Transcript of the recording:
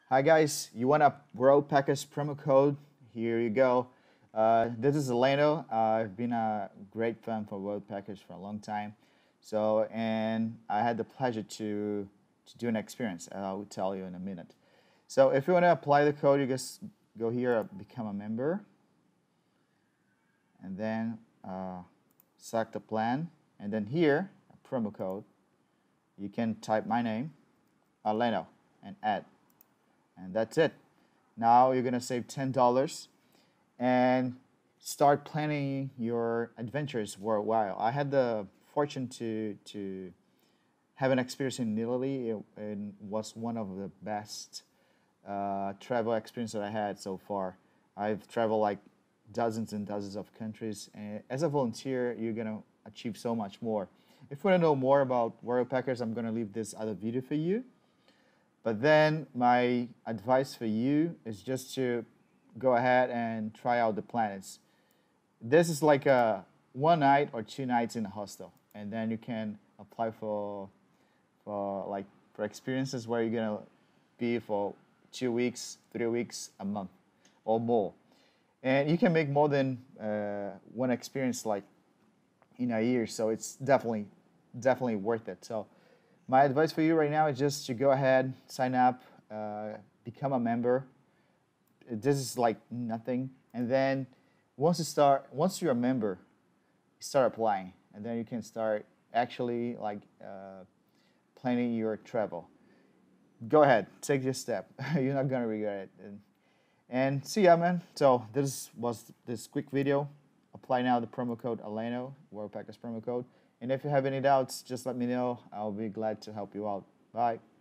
Hi guys, you want a Worldpackers promo code? Here you go. This is Aleno. I've been a great fan for Worldpackers for a long time. And I had the pleasure to do an experience. I will tell you in a minute. So, if you want to apply the code, you just go here, become a member, and then select the plan, and then here, a promo code. You can type my name, Aleno, and add. And that's it. Now you're gonna save $10 and start planning your adventures for a while. I had the fortune to have an experience in Italy. It was one of the best travel experience that I had so far. I've traveled like dozens and dozens of countries, and as a volunteer, you're gonna achieve so much more. If you want to know more about Worldpackers, I'm gonna leave this other video for you. But then my advice for you is just to go ahead and try out the planets. This is like a 1 night or 2 nights in a hostel, and then you can apply for experiences where you're gonna be for 2 weeks, 3 weeks, a month, or more, and you can make more than one experience like in a year. So it's definitely worth it. So my advice for you right now is just to go ahead, sign up, become a member. This is like nothing, and then once you're a member, start applying, and then you can start actually planning your travel. Go ahead, take this step. You're not gonna regret it. And see ya, man. So this was this quick video. Apply now the promo code Aleno, Worldpackers promo code. And if you have any doubts, just let me know. I'll be glad to help you out. Bye.